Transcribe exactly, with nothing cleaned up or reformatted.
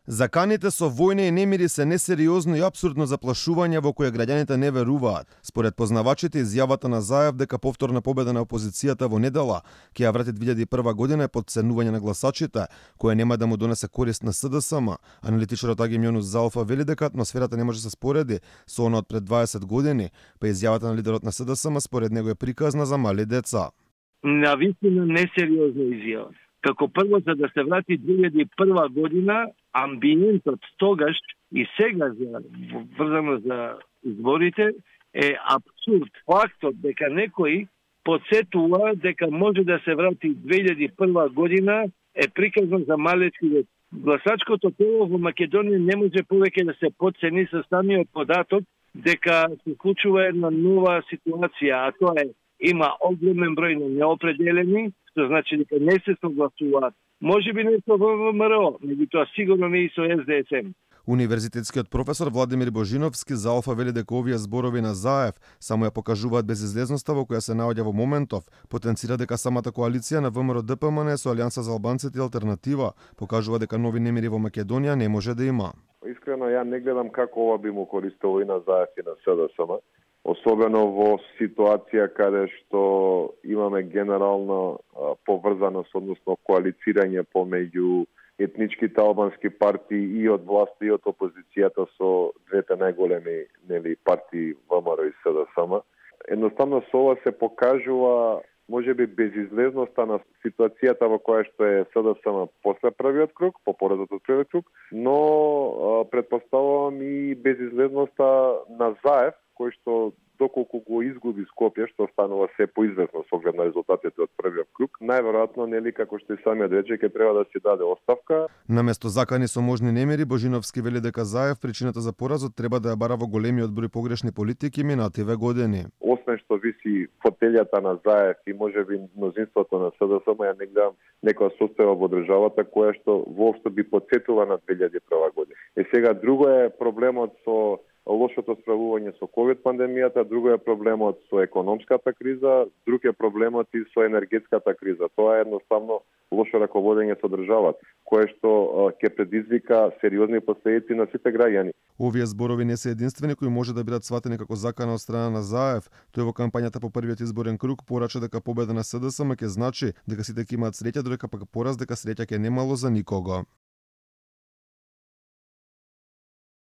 Заканите со војна и немири се несериозно и апсурдно заплашување во кое граѓаните не веруваат. Според познавачите, изјавата на Заев дека повторна победа на опозицијата во недела ќе ја врати две илјади и прва година е потценување на гласачите, која нема да му донесе корист на СДСМ. Аналитичарот Агим Јонус Залфа вели дека атмосферата не може да се спореди со она од пред дваесет години, па изјавата на лидерот на СДСМ според него е приказна за мали деца. Навистина несериозна изјава. Како прво, за да се врати две илјади и прва година, амбиентот тогаш и сега за врзано за изборите е абсурд. Фактот дека некој подсетува дека може да се врати две илјади и прва година е приказно за малечки деца. Гласачкото тело во Македонија не може повеќе да се подцени со самиот податок дека се случува една нова ситуација, а тоа е има огромен број на неопределени, што значи дека не се согласуваат. Може би не со ВМРО, меѓутоа сигурно не и со СДСМ. Универзитетскиот професор Владимир Божиновски за Алфа вели дека овие зборови на Заев само ја покажуваат безизлезноста во која се наоѓа во моментов, потенцира дека самата коалиција на ВМРО-ДПМН со Алијанса за албанците и алтернатива покажува дека нови немири во Македонија не може да има. Искрено ја не гледам како ова би му користело и на Заев и на СДСМ. Особено во ситуација каде што имаме генерална поврзаност, односно коалицирање помеѓу етничките албански партии и од власта и од опозицијата со двете најголеми нели партии ВМРО и СДСМ. Едноставно со ова се покажува можеби безизлезноста на ситуацијата во која што е СДСМ после првиот круг, по поредот од првиот круг, но претпоставувам и безизлезноста на Заев, кој што доколку го изгуби Скопје, што станува се поизвестно со оглед на резултатите од првиот круг, најверојатно нели како што и самиот рече ќе треба да си даде оставка. Наместо закани со можни немири, Божиновски вели дека Заев причината за поразот треба да ја бара во големиот број погрешни политики минативе години. Освен што виси фотелјата на Заев и можеби мнозинството на СДСМ, ја не гледам некоја состојба во државата која што воопшто би потсетува на две илјади и прва година. Е сега друго е проблемот со лошото справување со ковид пандемијата, друго е проблемот со економската криза, друг е проблемот и со енергетската криза. Тоа е едноставно лошо раководење со државата, кое што ќе предизвика сериозни последици на сите граѓани. Овие зборови не се единствени кои може да бидат сватени како закана од страна на Заев. Тој во кампањата по првиот изборен круг порача дека победа на СДСМ ќе значи дека сите ќе имаат среќа, додека пак пораз дека среќа ќе немало за никого.